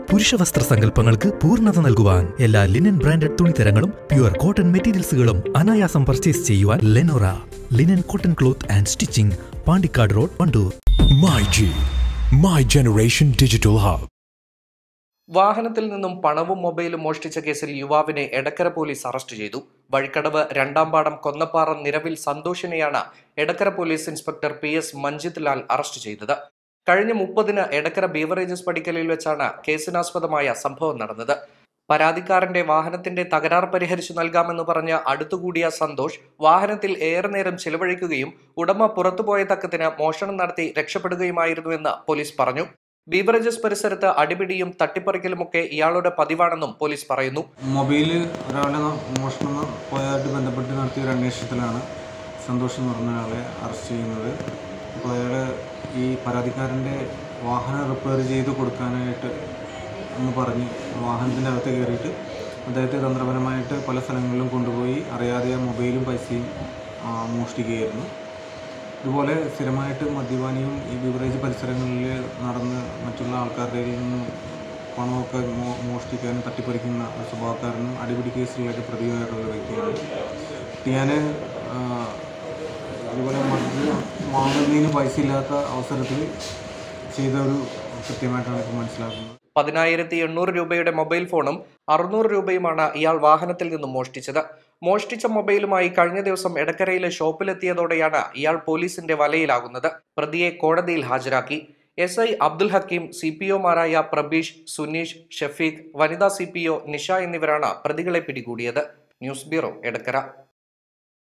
പുരുഷവസ്ത്ര സങ്കല്പങ്ങൾക്ക് പൂർണ്ണത നൽകുവാൻ എല്ലാ ലിനൻ ബ്രാൻഡഡ് തുണിത്തരങ്ങളും പ്യുവർ കോട്ടൺ മെറ്റീരിയൽസുകളും അനായാസം പർച്ചേസ് ചെയ്യുവാൻ Lenora linen cotton cloth and stitching, Pandikkad road, Wandoor. My Generation Digital Hub. വാഹനത്തിൽ നിന്നും പണവും മൊബൈലും മോഷ്ടിച്ച കേസിൽ യുവാവിനെ എടക്കര പോലീസ് അറസ്റ്റ് ചെയ്തു. വഴിക്കടവ് രണ്ടാംപാടം കൊന്നപ്പാറ നിരവിൽ സന്തോഷിനെയാണ് Edakkara police inspector PS Manjith Lal arrest ചെയ്തത്. കഴിഞ്ഞ 30-ന് എടക്കര ബീവറേജസ് പടിക്കലിൽ വെച്ചാണ് കേസിനാസ്പദമായ സംഭവം നടന്നത്. പരാതിക്കാരന്റെ വാഹനത്തിന്റെ തകരാർ പരിഹരിച്ചു നൽകാമെന്ന് പറഞ്ഞ് അടുത്തുകൂടിയ സന്തോഷ് വാഹനത്തിൽ ഏറെ നേരം ചിലവഴിക്കുകയും ഉടമ പുറത്തുപോയ തക്കത്തിന് മോഷണം നടത്തി രക്ഷപ്പെടുകയുമായിരുന്നുവെന്ന് പോലീസ് പറഞ്ഞു. ബീവറേജസ് പരിസരത്ത് അടിപിടിയും തട്ടിപ്പറിക്കലുമൊക്കെ ഇയാളുടെ പതിവാണെന്നും പോലീസ് പറയുന്നു. മൊബൈൽ ഒരാളെ മോഷണം പോയതായിട്ട് ബന്ധപ്പെട്ട് നടത്തിയ ഒരു അന്വേഷണത്തിലാണ് സന്തോഷ് എന്ന് പറഞ്ഞ ആളെ അറസ്റ്റ് ചെയ്യുന്നത്. അപ്പോൾ അയാൾ ഈ പരാതിക്കാരൻ്റെ വാഹനം റിപ്പയർ ചെയ്ത് കൊടുക്കാനായിട്ട് എന്ന് പറഞ്ഞ് വാഹനത്തിൻ്റെ അകത്ത് കയറിയിട്ട് അദ്ദേഹത്തെ തന്ത്രപരമായിട്ട് പല സ്ഥലങ്ങളിലും കൊണ്ടുപോയി അറിയാതെ മൊബൈലും പൈസയും മോഷ്ടിക്കുകയായിരുന്നു. ഇതുപോലെ സ്ഥിരമായിട്ട് മദ്യപാനിയും ഈ ബിവറേജ് പരിസരങ്ങളിൽ നടന്ന് മറ്റുള്ള ആൾക്കാരുടെ നിന്നും പണമൊക്കെ മോഷ്ടിക്കാനും തട്ടിപ്പറിക്കുന്ന സ്വഭാവക്കാരനും അടിപിടി കേസുകളിലൊക്കെ പ്രതിയായിട്ടുള്ള വ്യക്തിയാണ്. ഞാൻ ഇതുപോലെ മദ്യം വാങ്ങുന്നതിന് പൈസ ഇല്ലാത്ത അവസരത്തിൽ ചെയ്ത ഒരു കൃത്യമായിട്ടാണ് ഇപ്പോൾ മനസ്സിലാക്കുന്നത്. 10,800 രൂപയുടെ മൊബൈൽ ഫോണും 600 രൂപയുമാണ് ഇയാൾ വാഹനത്തിൽ നിന്നും മോഷ്ടിച്ചത്. മോഷ്ടിച്ച മൊബൈലുമായി കഴിഞ്ഞ ദിവസം എടക്കരയിലെ ഷോപ്പിലെത്തിയതോടെയാണ് ഇയാൾ പോലീസിന്റെ വലയിലാകുന്നത്. പ്രതിയെ കോടതിയിൽ ഹാജരാക്കി. SI അബ്ദുൽ ഹക്കീം, CPOമാരായ പ്രബീഷ്, സുനീഷ്, ഷഫീഖ്, വനിതാ CPO നിഷ എന്നിവരാണ് പ്രതികളെ പിടികൂടിയത്. News bureau, Edakkara.